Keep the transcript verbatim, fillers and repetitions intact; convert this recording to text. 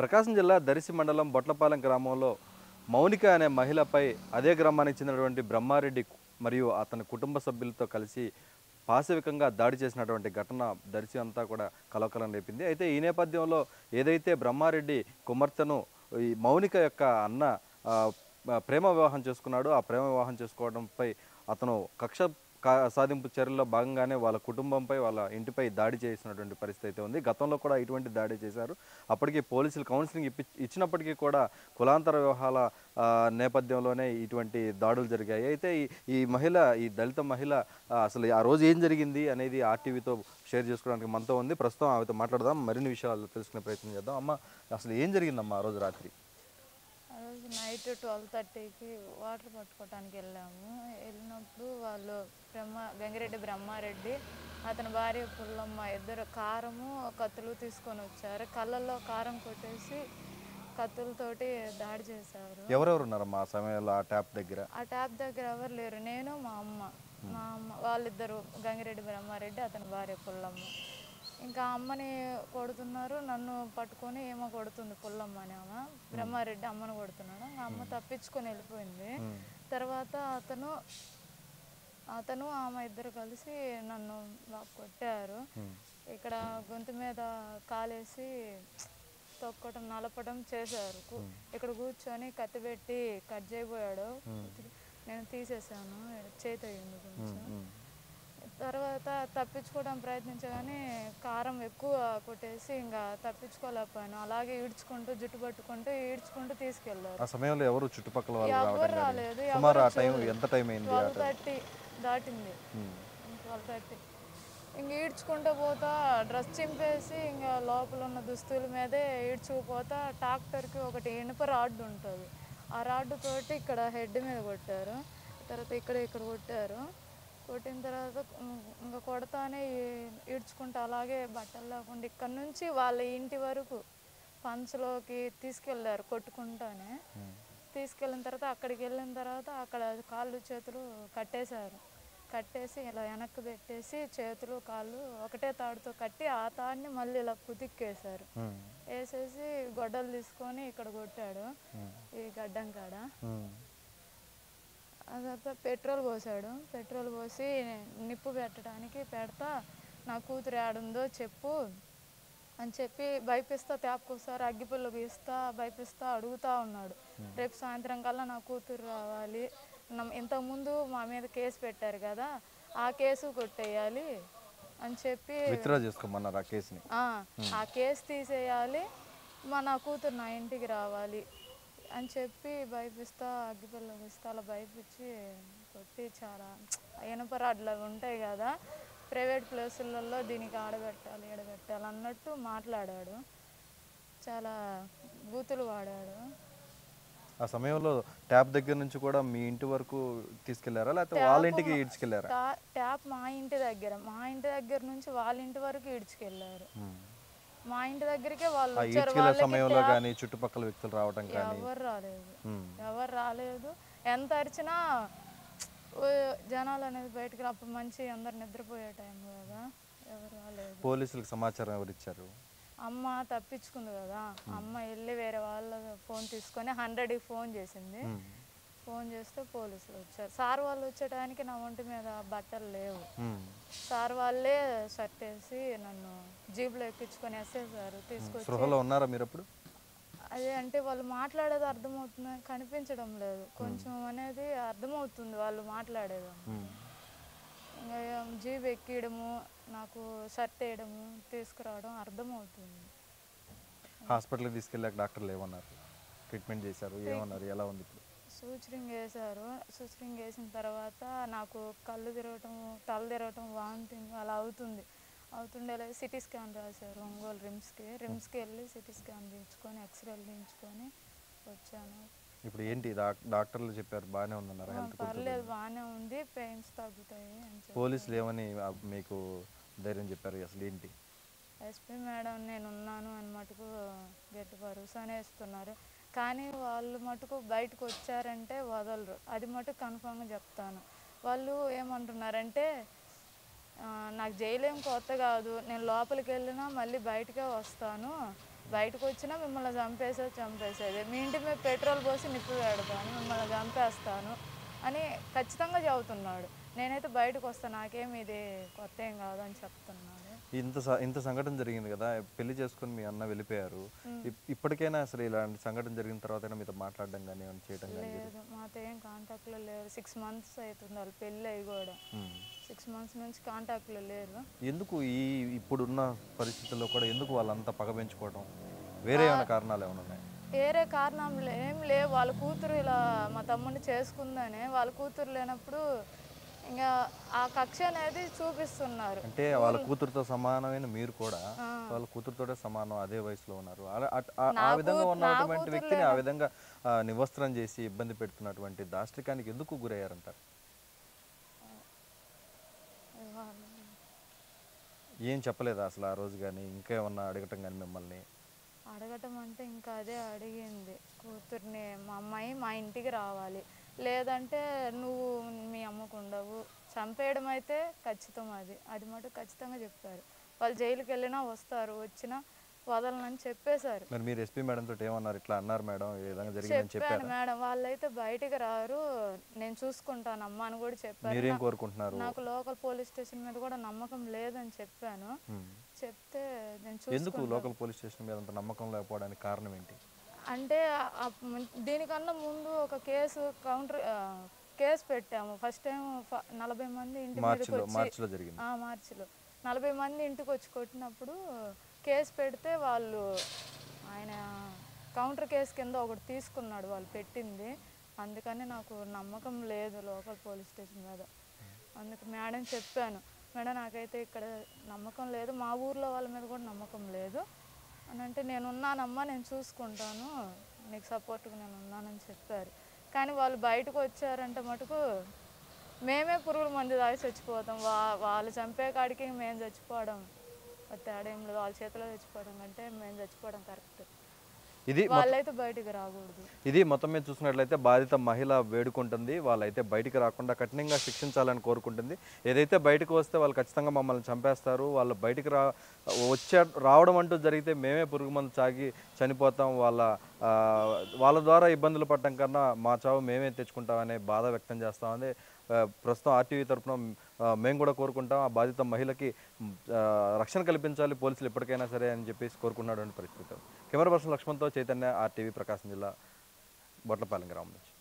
ప్రకాశం జిల్లా దరిసి మండలం బొట్లపాలెం గ్రామంలో మౌనిక అనే మహిళపై అదే గ్రామానికి చెందినటువంటి బ్రహ్మారెడ్డి మరియు అతని కుటుంబ సభ్యులతో కలిసి పాశవికంగా దాడి చేసినటువంటి ఘటన దరిసి అంతా కూడా కలకలం రేపింది. అయితే ఈ నేపథ్యంలో ఏదైతే బ్రహ్మారెడ్డి కుమార్తెను ఈ మౌనిక యొక్క అన్న ప్రేమ వివాహం చేసుకున్నాడు, ఆ ప్రేమ వివాహం చేసుకోవడంపై అతను కక్ష సాధింపు చర్యల్లో భాగంగానే వాళ్ళ కుటుంబంపై వాళ్ళ ఇంటిపై దాడి చేసినటువంటి పరిస్థితి అయితే ఉంది. గతంలో కూడా ఇటువంటి దాడి చేశారు. అప్పటికి పోలీసులు కౌన్సిలింగ్ ఇప్పి ఇచ్చినప్పటికీ కూడా కులాంతర వ్యవహారాల నేపథ్యంలోనే ఇటువంటి దాడులు జరిగాయి. అయితే ఈ ఈ మహిళ ఈ దళిత మహిళ అసలు ఆ రోజు ఏం జరిగింది అనేది ఆర్టీవీతో షేర్ చేసుకోవడానికి మనతో ఉంది. ప్రస్తుతం ఆమెతో మాట్లాడదాం, మరిన్ని విషయాలు తెలుసుకునే ప్రయత్నం చేద్దాం. అమ్మ, అసలు ఏం జరిగిందమ్మా ఆ రోజు రాత్రి? ఆ రోజు నైట్ ట్వెల్వ్ థర్టీకి వాటర్ పట్టుకోవటానికి వెళ్ళాము. వెళ్ళినప్పుడు వాళ్ళు బ్రహ్మ గంగిరెడ్డి బ్రహ్మారెడ్డి అతని భార్య పుల్లమ్మ ఇద్దరు కారము కత్తులు తీసుకొని వచ్చారు. కళ్ళల్లో కారం కొట్టేసి కత్తులతోటి దాడి చేశారు. ఎవరెవరు ఉన్నారమ్మా ఆ సమయంలో ఆ ట్యాప్ దగ్గర? ఆ ట్యాప్ దగ్గర ఎవరు లేరు, నేను మా అమ్మ మా అమ్మ వాళ్ళిద్దరు గంగిరెడ్డి బ్రహ్మారెడ్డి అతని భార్య పుల్లమ్మ. ఇంకా అమ్మని కొడుతున్నారు, నన్ను పట్టుకొని ఏమో కొడుతుంది పుల్లమ్మ అని. ఆమె బ్రహ్మారెడ్డి అమ్మను కొడుతున్నాడు. అమ్మ తప్పించుకొని వెళ్ళిపోయింది. తర్వాత అతను అతను ఆమె ఇద్దరు కలిసి నన్ను కొట్టారు. ఇక్కడ గొంతు మీద కాలేసి తొక్కటం నలపడం చేశారు. ఇక్కడ కూర్చొని కత్తి పెట్టి కట్ చేయబోయాడు, నేను తీసేసాను, చేతి అయ్యింది కొంచెం. తర్వాత తప్పించుకోవడం ప్రయత్నించా కానీ కారం ఎక్కువ కొట్టేసి ఇంకా తప్పించుకోలేకపోయాను. అలాగే ఈడ్చుకుంటూ జుట్టు పట్టుకుంటూ ఈడ్చుకుంటూ తీసుకెళ్ళారు. ఆ సమయంలో ఎవరు చుట్టుపక్కల ఎవరు రాలేదు. ట్వెల్వ్ థర్టీ దాటింది, ట్వెల్వ్ థర్టీ ఇంక ఈడ్చుకుంటూ పోతా డ్రెస్ చింపేసి ఇంకా లోపల ఉన్న దుస్తుల మీదే ఈడ్చుకుపోతా ట్రాక్టర్కి ఒకటి ఇనుప రాడ్డు ఉంటుంది, ఆ రాడ్డు తోటి ఇక్కడ హెడ్ మీద కొట్టారు. తర్వాత ఇక్కడ ఇక్కడ కొట్టారు. కొట్టిన తర్వాత ఇంకా కొడతానే ఈడ్చుకుంటూ అలాగే బట్టలు లేకుండా ఇక్కడ నుంచి వాళ్ళ ఇంటి వరకు పంచలోకి తీసుకెళ్ళారు కొట్టుకుంటానే. తీసుకెళ్ళిన తర్వాత అక్కడికి వెళ్ళిన తర్వాత అక్కడ కాళ్ళు చేతులు కట్టేశారు. కట్టేసి ఇలా వెనక్కి పెట్టేసి చేతులు కాళ్ళు ఒకటే తాడుతో కట్టి ఆ తాడిని మళ్ళీ ఇలా పుతిక్కేశారు. వేసేసి గొడ్డలు తీసుకొని ఇక్కడ కొట్టాడు ఈ గడ్డం కాడ. అదంతా పెట్రోల్ పోసాడు. పెట్రోల్ పోసి నిప్పు పెట్టడానికి పెడతా నా కూతురు ఏడుందో చెప్పు అని చెప్పి భయపిస్తా, తేపకొకసారి అగ్గిపుల్ల గీస్తా భయపిస్తా అడుగుతూ ఉన్నాడు. రేపు సాయంత్రం కల్లా నా కూతురు రావాలి, ఇంతకుముందు మా మీద కేసు పెట్టారు కదా ఆ కేసు కొట్టేయాలి అని చెప్పి విత్డ్రా చేసుకోమన్నారు ఆ కేసుని. ఆ కేసు తీసేయాలి, మా నా కూతురు నా ఇంటికి రావాలి అని చెప్పి భయపిస్తా అగ్గిపిల్ల ఇస్తా అలా భయపించి కొట్టి చాలా ఇనపరాడ్లు అవి ఉంటాయి కదా ప్రైవేట్ ప్లేసులలో దీనికి ఆడబెట్టాలి ఎడబెట్టాలి అన్నట్టు మాట్లాడాడు, చాలా బూతులు వాడాడు. ఆ సమయంలో ట్యాప్ దగ్గర నుంచి కూడా మీ ఇంటి వరకు తీసుకెళ్లారా లేకపోతే వాళ్ళ ఇంటికి ఈడ్చుకెళ్లారా? ట్యాప్ మా ఇంటి దగ్గర మా ఇంటి దగ్గర నుంచి వాళ్ళ ఇంటి వరకు ఈడ్చుకెళ్లారు. మా ఇంటి దగ్గరికే వాళ్ళు వచ్చారు. సమయంలో కానీ చుట్టుపక్కల వ్యక్తులు రావడం కానీ ఎవరు రాలేదు, ఎవరు రాలేదు. ఎంత అరిచినా జనాలు అనేది బయటకు అప్పుడు మంచి అందరు నిద్రపోయే టైం కదా, ఎవరు రాలేదు. పోలీసులకు సమాచారం ఎవరు ఇచ్చారు? అమ్మ తప్పించుకుంది కదా, అమ్మ వెళ్ళి వేరే వాళ్ళ ఫోన్ తీసుకొని హండ్రెడ్కి ఫోన్ చేసింది. ఫోన్ చేస్తే పోలీసులు వచ్చారు. సార్ వాళ్ళు వచ్చేటానికి నా ఒంటి మీద బట్టలు లేవు. సార్ వాళ్ళే షర్ట్ వేసి నన్ను జీప్లో ఎక్కించుకొని వేసేసారు. తీసుకొచ్చి ఉన్నారా మీరు అప్పుడు? అదే అంటే వాళ్ళు మాట్లాడేది అర్థమవుతుంది, కనిపించడం లేదు కొంచెం అనేది అర్థమవుతుంది వాళ్ళు మాట్లాడేది. ఇంకా జీప్ ఎక్కియడము నాకు షర్ట్ వేయడము తీసుకురావడం అర్థమవుతుంది. హాస్పిటల్కి తీసుకెళ్ళాక డాక్టర్లు ఏమన్నారు, ట్రీట్మెంట్ చేశారు, ఏమన్నారు, ఎలా ఉంది ఇప్పుడు? సూచరింగ్ వేశారు. సూచరింగ్ వేసిన తర్వాత నాకు కళ్ళు తిరగటం తల తిరగటం వామిటింగ్ అలా అవుతుంది. అవుతుండే సిటీ స్కాన్ రాశారు ఒంగోలు రిమ్స్కి. రిమ్స్కి వెళ్ళి సిటీ స్కాన్ తీయించుకొని ఎక్స్రేలు తీయించుకొని వచ్చాను. ఇప్పుడు ఏంటి డాక్టర్లు చెప్పారు బాగానే ఉందన్నారు? పర్లేదు బాగానే ఉంది, పెయిన్స్ తగ్గుతాయి అని చెప్పి. పోలీసులు ఏమని మీకు ధైర్యం చెప్పారు? అసలు ఏంటి? ఎస్పీ మేడం నేను ఉన్నాను అని మటుకు గట్టి భరోసానే ఇస్తున్నారు. కానీ వాళ్ళు మటుకు బయటకు వచ్చారంటే వదలరు, అది మటుకు కన్ఫామ్గా చెప్తాను. వాళ్ళు ఏమంటున్నారంటే నాకు జైలు ఏం కొత్త కాదు, నేను లోపలికి వెళ్ళినా మళ్ళీ బయటకే వస్తాను, బయటకు వచ్చినా మిమ్మల్ని చంపేసేది చంపేసేది మీ ఇంటి మీద పెట్రోల్ పోసి నిప్పు పెడతాను మిమ్మల్ని చంపేస్తాను అని ఖచ్చితంగా చెబుతున్నాడు. నేనైతే బయటకు వస్తాను, నాకేమి ఇది కొత్త ఏం కాదు అని చెప్తున్నాను. ఇంత ఇంత సంఘటన జరిగింది కదా, పెళ్లి చేసుకుని మీ అన్న వెళ్ళిపోయారు. ఇప్పటికైనా అసలు ఇలాంటి సంఘటన జరిగిన తర్వాత మీతో మాట్లాడడం కానీ ఏమైనా చేయడం కానీ? లేదు, మాతో ఏం కాంటాక్ట్లో లేరు. సిక్స్ మంత్స్ అవుతుంది వాళ్ళు పెళ్ళి అయ్యి కూడా. సిక్స్ మంత్స్ నుంచి కాంటాక్ట్లో లేరు. ఎందుకు ఈ ఇప్పుడున్న పరిస్థితుల్లో కూడా ఎందుకు వాళ్ళంతా పగ పెంచుకోవడం? వేరే ఏమైనా కారణాలు ఏమైనా ఉన్నాయి? వేరే కారణం ఏం లేవు. వాళ్ళ కూతురు ఇలా మా తమ్ముడిని చేసుకుందని వాళ్ళ కూతురు లేనప్పుడు ఇంకా ఆ కక్ష అనేది చూపిస్తున్నారు. అంటే వాళ్ళ కూతురుతో సమానమైన మీరు కూడా వాళ్ళ కూతురుతోటే సమానం, అదే వయసులో ఉన్నారు. ఆ విధంగా ఉన్నటువంటి వ్యక్తిని ఆ విధంగా నివస్త్రం చేసి ఇబ్బంది పెడుతున్నటువంటి దాష్టికానికి ఎందుకు గురయ్యారంటారు? ఏం చెప్పలేదా అసలు ఆ రోజు కానీ? ఇంకా ఏమన్నా అడగటం కానీ మిమ్మల్ని? అడగటం అంటే ఇంకా అదే అడిగింది, కూతుర్ని మా అమ్మాయి మా ఇంటికి రావాలి, లేదంటే నువ్వు మీ అమ్మకు ఉండవు, చంపేయడం అయితే ఖచ్చితం. అది అది మటు ఖచ్చితంగా చెప్పారు. వాళ్ళు జైలుకి వెళ్ళినా వస్తారు, వచ్చినా వదలనని చెప్పేశారు. మరి మీరు ఎస్పీ మేడం తోటి ఏమన్నారు? ఇట్లా అన్నారు మేడం, ఈ విధంగా జరిగిందని చెప్పారు మేడం. వాళ్ళైతే బయటికి రారు, నేను చూసుకుంటాను అమ్మ అని కూడా చెప్పారు. మీరేం కోరుకుంటున్నారు? నాకు లోకల్ పోలీస్ స్టేషన్ మీద కూడా నమ్మకం లేదని చెప్పాను. చెప్తే నేను ఎందుకు లోకల్ పోలీస్ స్టేషన్ మీద అంత నమ్మకం లేకపోవడానికి కారణం ఏంటి? అంటే దీనికన్నా ముందు ఒక కేసు కౌంటర్ కేసు పెట్టాము. ఫస్ట్ టైం నలభై మంది ఇంటి మీదకి వచ్చి మార్చిలో నలభై మంది ఇంటికి వచ్చి కొట్టినప్పుడు కేసు పెడితే వాళ్ళు ఆయన కౌంటర్ కేసు కింద ఒకటి తీసుకున్నాడు వాళ్ళు పెట్టింది. అందుకని నాకు నమ్మకం లేదు లోకల్ పోలీస్ స్టేషన్ మీద. అందుకు మేడం చెప్పాను, మేడం నాకైతే ఇక్కడ నమ్మకం లేదు, మా ఊర్లో వాళ్ళ మీద కూడా నమ్మకం లేదు అని అంటే, నేను ఉన్నానమ్మా నేను చూసుకుంటాను, నీకు సపోర్ట్గా నేను ఉన్నానని చెప్పారు. కానీ వాళ్ళు బయటకు వచ్చారంటే మటుకు మేమే పురుగుల మంది దాగి చచ్చిపోతాం, వా వాళ్ళు చంపే కాడికి మేము చచ్చిపోవడం తేడా ఏం లేదు. వాళ్ళ చేతిలో చచ్చిపోవడం కంటే మేము చచ్చిపోవడం కరెక్ట్. ఇది వాళ్ళైతే బయటికి రాకూడదు. ఇది మొత్తం మీద చూసినట్లయితే బాధిత మహిళ వేడుకుంటుంది, వాళ్ళైతే బయటికి రాకుండా కఠినంగా శిక్షించాలని కోరుకుంటుంది. ఏదైతే బయటకు వస్తే వాళ్ళు ఖచ్చితంగా మమ్మల్ని చంపేస్తారు, వాళ్ళు బయటికి రా వచ్చే రావడం అంటూ జరిగితే మేమే పురుగు మందు తాగి చనిపోతాం, వాళ్ళ వాళ్ళ ద్వారా ఇబ్బందులు పడటం కన్నా మా చావు మేమే తెచ్చుకుంటామనే బాధ వ్యక్తం చేస్తామని ప్రస్తుతం ఆర్టీవీ తరఫున మేము కూడా కోరుకుంటాం. ఆ బాధిత మహిళకి రక్షణ కల్పించాలి పోలీసులు ఎప్పటికైనా సరే అని చెప్పేసి కోరుకున్నటువంటి పరిస్థితి. కెమెరా పర్సన్ లక్ష్మణ్తో చైతన్య, ఆర్టీవీ, ప్రకాశం జిల్లా, బొట్లపాలెం గ్రామం నుంచి.